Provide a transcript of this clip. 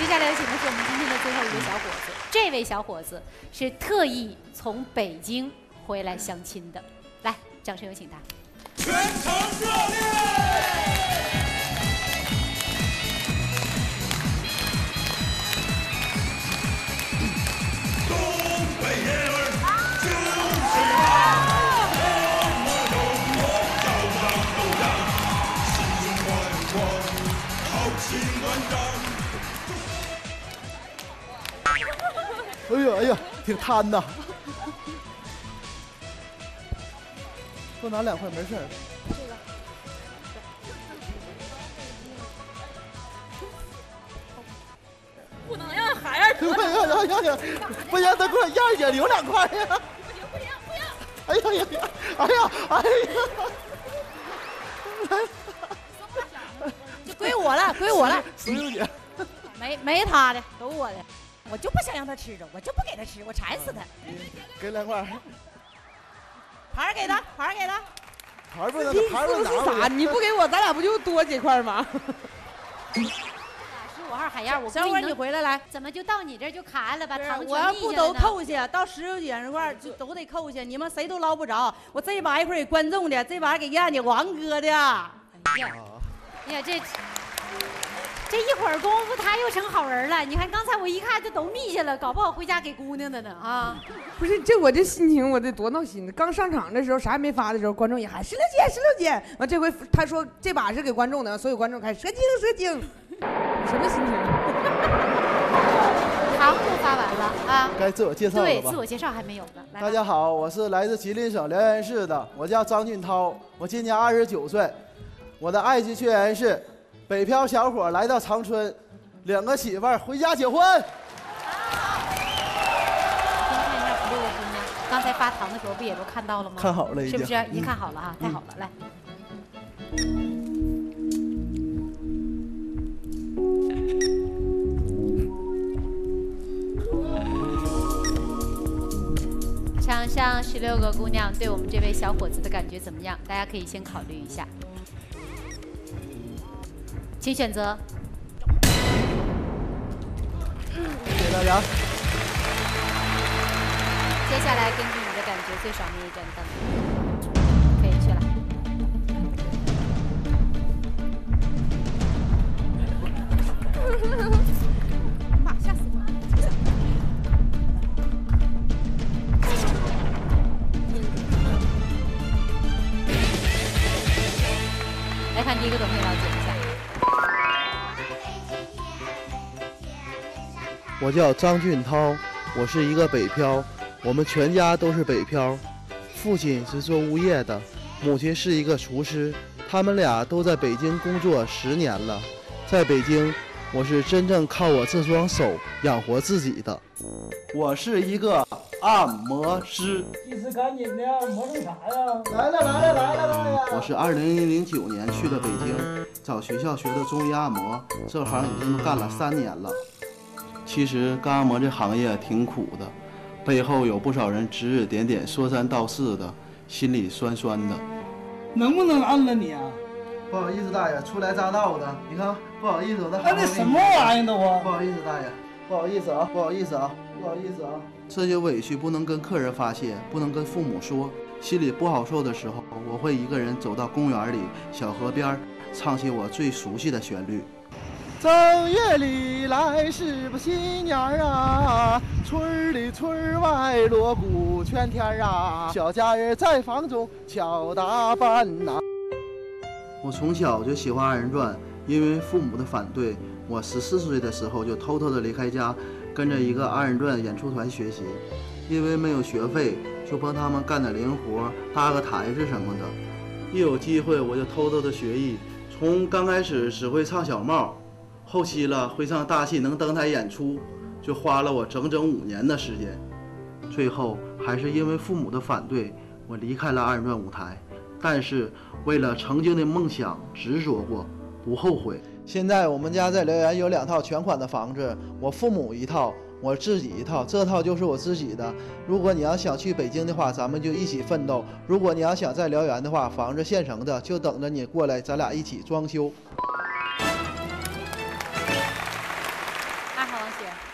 接下来有请的是我们今天的最后一位小伙子，这位小伙子是特意从北京回来相亲的，来，掌声有请他。 全场热烈！东北爷们儿就是我，要让都让，心中宽广，豪情万丈。 哎呀哎呀，挺贪呐！多拿2块没事儿。 不能让孩儿得。 不行，再给我要一点，留2块呀！ 不行！ 哎呀呀呀！哎呀哎呀！ 就归我了，归我了。 石榴姐， 没他的，都我的。我就不想让他吃着，我就不给他吃，我馋死他。 给2块。 盘给他，盘给他。 盘不能拿啥？你不给我，咱俩不就多几块吗 ？15号海燕，我小伙你回来来， 怎么就到你这儿就卡了，把糖我要不都扣下，到16点那块就都得扣下，你们谁都捞不着。我这把一会儿给观众的，这把给俺家王哥的。 哎呀，这一会儿功夫他又成好人了。你看刚才我一看，这都密下了，搞不好回家给姑娘的呢啊！ 不是，我这心情我得多闹心呢。刚上场的时候啥也没发的时候，观众也喊石榴姐。完这回他说这把是给观众的，所有观众开始蛇精。什么心情？ 糖都发完了啊！ 该自我介绍了吧？ 对，自我介绍还没有呢。 大家好，我是来自吉林省辽源市的，我叫张俊涛，我今年29岁，我的爱情缺言是北漂小伙来到长春，领个媳妇儿回家结婚。 先看一下16个姑娘，刚才发糖的时候不也都看到了吗？ 看好了， 是不是？已经看好了啊，太好了，来。场上16个姑娘对我们这位小伙子的感觉怎么样？大家可以先考虑一下，请选择。 谢谢大家。 接下来根据你的感觉，最少那一盏灯可以去了。 妈，吓死我！ 来看第一个灯片，了解一下。 我叫张俊涛，我是一个北漂，我们全家都是北漂。父亲是做物业的，母亲是一个厨师，他们俩都在北京工作10年了。在北京，我是真正靠我这双手养活自己的。我是一个按摩师。 技师赶紧的，磨成啥呀？ 来了！我是2009年去的北京，找学校学的中医按摩，这行已经干了3年了。其实干按摩这行业挺苦的，背后有不少人指指点点、说三道四的，心里酸酸的。 能不能按了你啊？ 不好意思，大爷，初来乍到的，你看，不好意思，我的。 按的什么玩意儿都啊？ 不好意思，大爷，不好意思啊。这些委屈不能跟客人发泄，不能跟父母说，心里不好受的时候，我会一个人走到公园里、小河边，唱起我最熟悉的旋律。正月里来是不新年啊，村里村外锣鼓喧天啊，小家人在房中巧打扮呐。我从小就喜欢二人转，因为父母的反对，我14岁的时候就偷偷的离开家，跟着一个二人转演出团学习。因为没有学费，就帮他们干点零活，搭个台子什么的。一有机会我就偷偷的学艺，从刚开始只会唱小帽，后期了会唱大戏，能登台演出，就花了我整整5年的时间。最后还是因为父母的反对，我离开了二人转舞台。但是为了曾经的梦想执着过，不后悔。现在我们家在辽源有2套全款的房子，我父母一套，我自己一套，这套就是我自己的。如果你要想去北京的话，咱们就一起奋斗；如果你要想在辽源的话，房子现成的，就等着你过来，咱俩一起装修。 2号王雪。